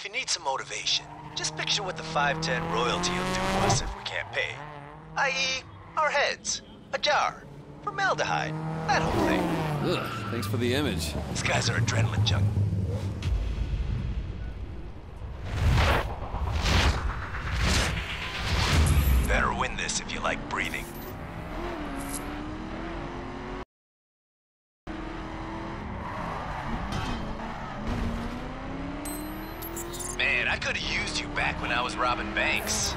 if you need some motivation, just picture what the 510 royalty will do to us if we can't pay. I.e., our heads, a jar, formaldehyde, that whole thing. Ugh, thanks for the image. These guys are adrenaline junkies. Better win this if you like breathing. Man, I could have used you back when I was robbing banks.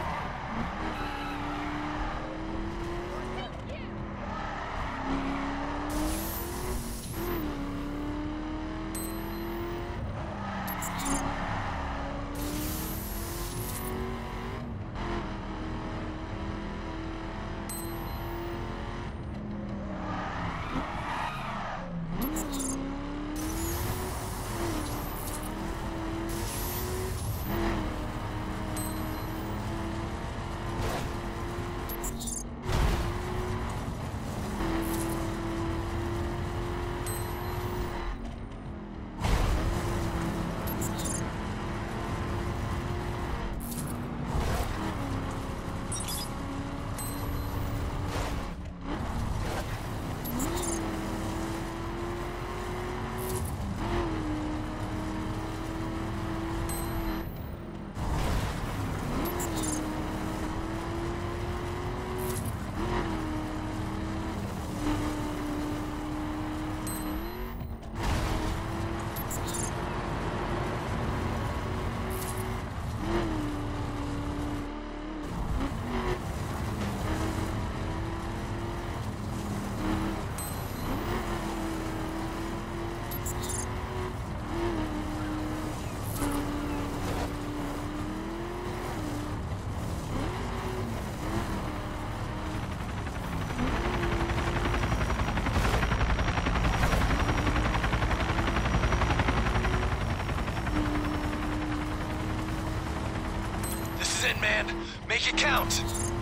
Man, make it count.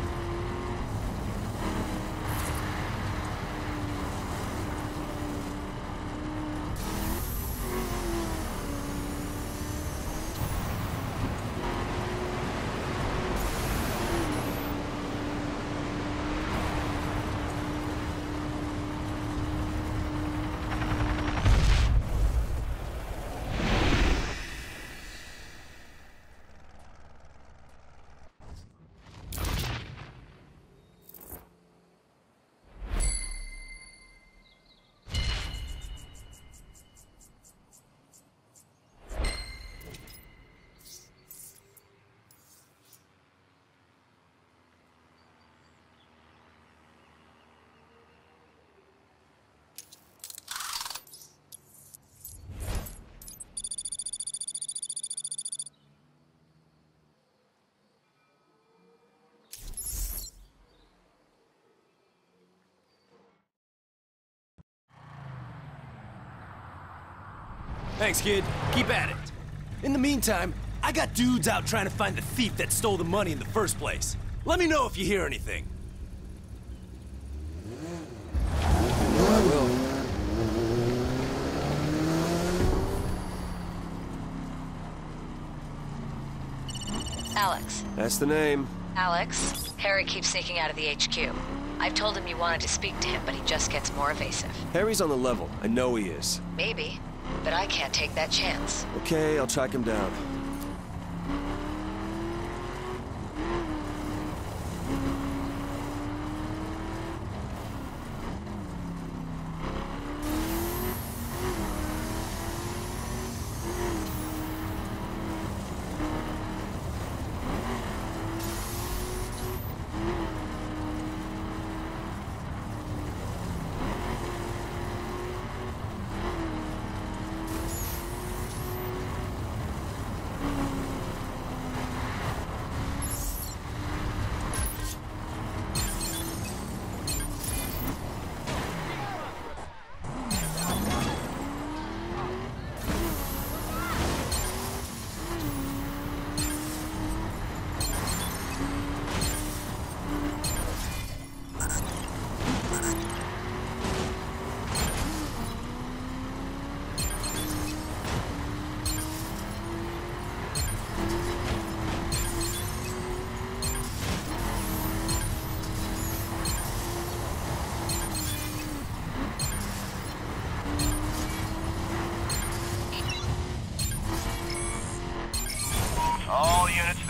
Thanks, kid. Keep at it. In the meantime, I got dudes out trying to find the thief that stole the money in the first place. Let me know if you hear anything. I will. Alex. That's the name. Alex, Harry keeps sneaking out of the HQ. I've told him you wanted to speak to him, but he just gets more evasive. Harry's on the level. I know he is. Maybe, but I can't take that chance. Okay, I'll track him down.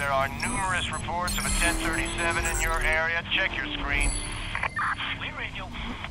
There are numerous reports of a 1037 in your area. Check your screens. Fleet radio.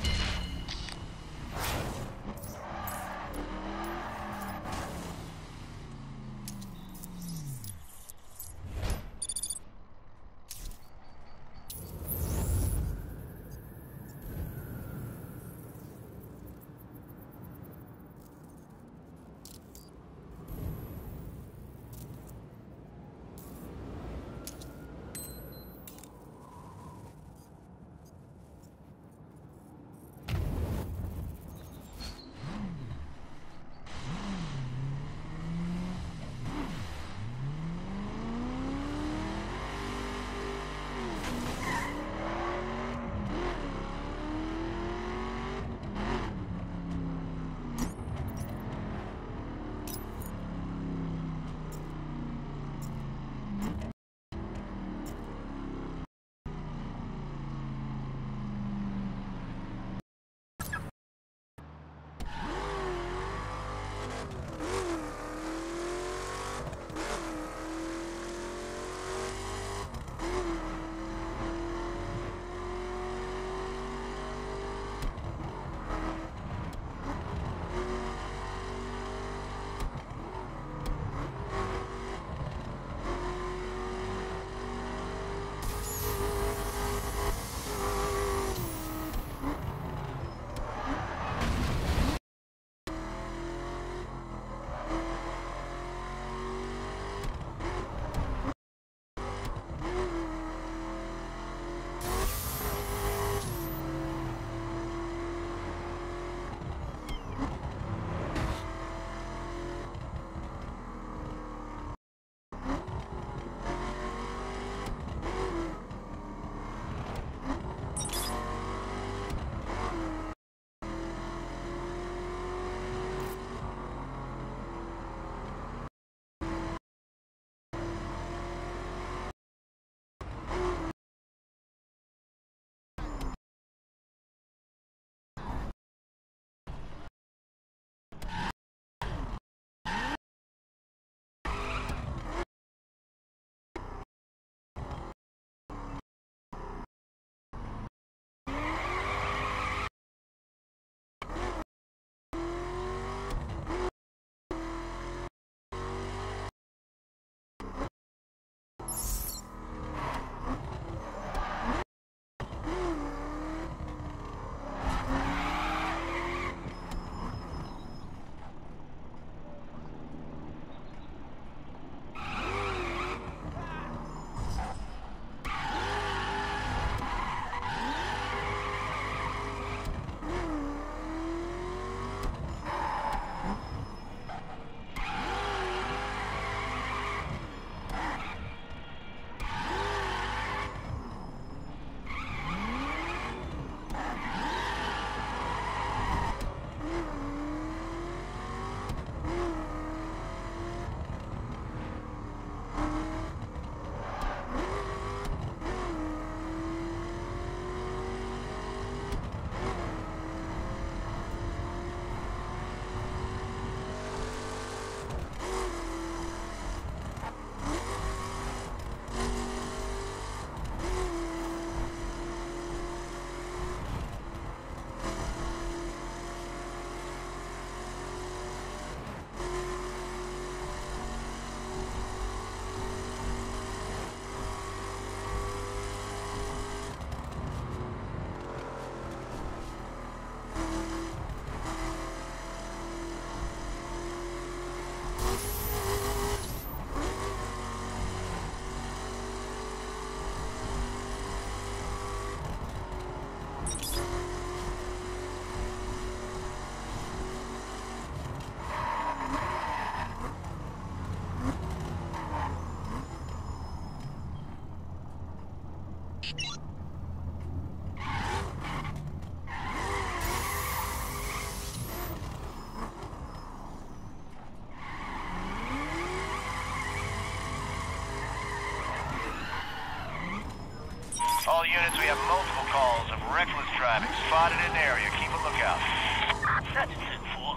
All units, we have multiple calls of reckless driving spotted in the area. Keep a lookout. That's it for.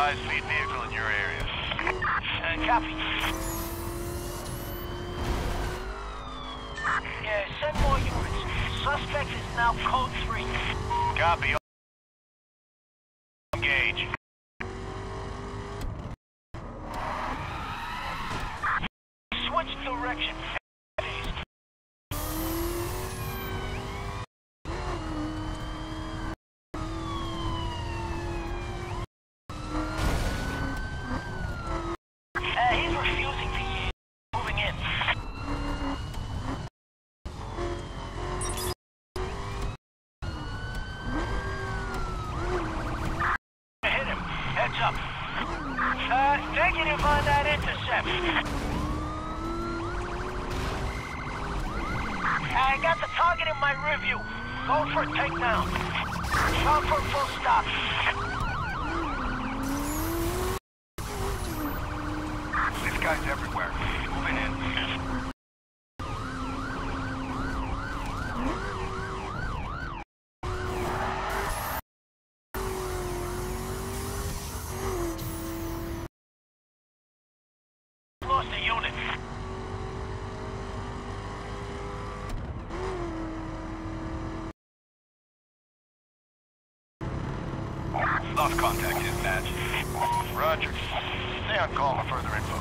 high-speed vehicle in your area. Copy. Yeah, send more units. Suspect is now code 3. Copy. Engage. Switch direction. He's refusing to yield. Moving in. Hit him. Heads up. Negative on that intercept. I got the target in my rear view. Go for a takedown. Shot for full stop. This guy's everywhere. Moving in. Lost a unit. Lost contact, dispatch. Roger. Stay on call for further info.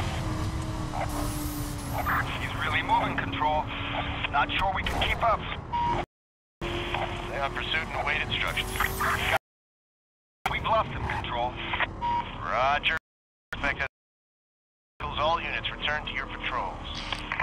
He's really moving, Control. Not sure we can keep up. Stay on pursuit and await instructions. We've lost him, Control. Roger. All units return to your patrols.